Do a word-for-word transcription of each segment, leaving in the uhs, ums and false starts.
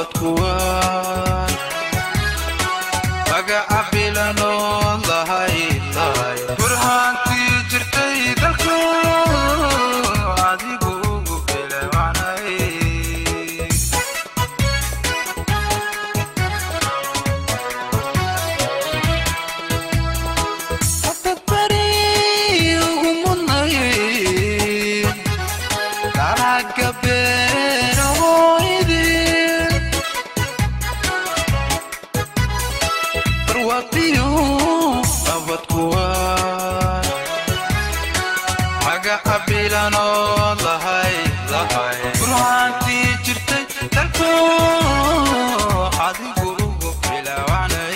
abadkuwaan magaca bilanoon lahay lahay burhaantii jirtay dalku adigu ugu bilawanay abadbari ugu mudnay dalaga beeno abadkuwaan magaca bilanoon lahay lahay burhaantii jirtay dalku adigu ugu bilawanay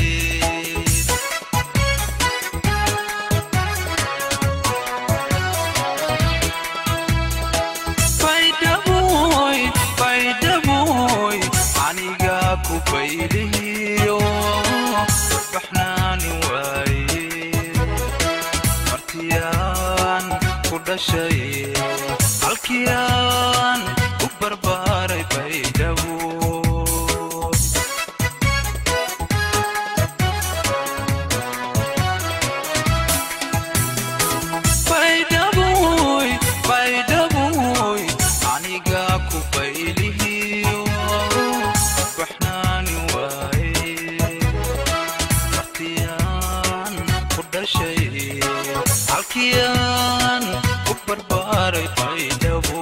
baydaboy baydaboy aniga ku bayliyo baxnaani waaye martiyaan ku dhashay halkiyaan u barbaaray baydhabo baydaboy baydaboy aniga ku bayliyo baxnaani waaye halkiyaan u barbaaray baydhabo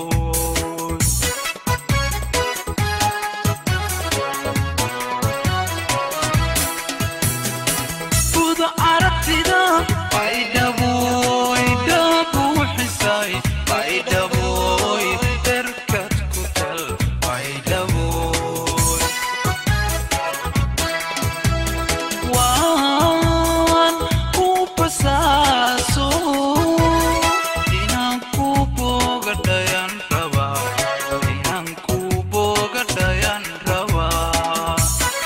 buda aragtida baydhaboy dhabu xisay baydhaboy berkad ku tal baydhaboy waan ku pasaaso inaan ku bogadhayan rabaa inaan ku bogadhayan rabaa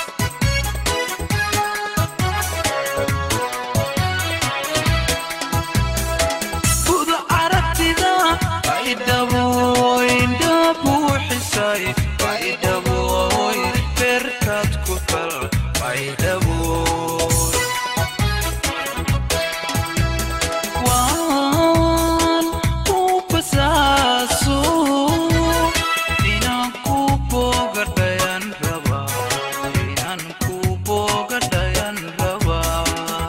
buda aragtida baydhaboy dhabu xisay baydhaboy berkad ku tal baydhaboy waan ku pasaaso inaan ku bogadhayan rabaa inaan ku bogadhayan rabaa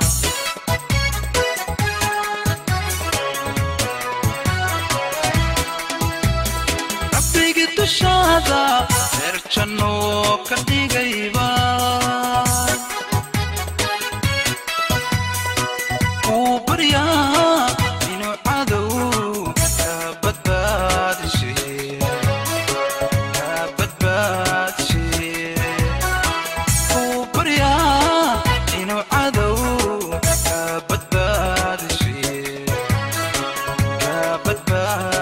rabbigi dushaada reer janno ka dhigayba kuu baryaa inuu cadow ka badbaadishe ka badbaadishe kuu baryaa inuu cadow ka badbaadishe ka badbaadishe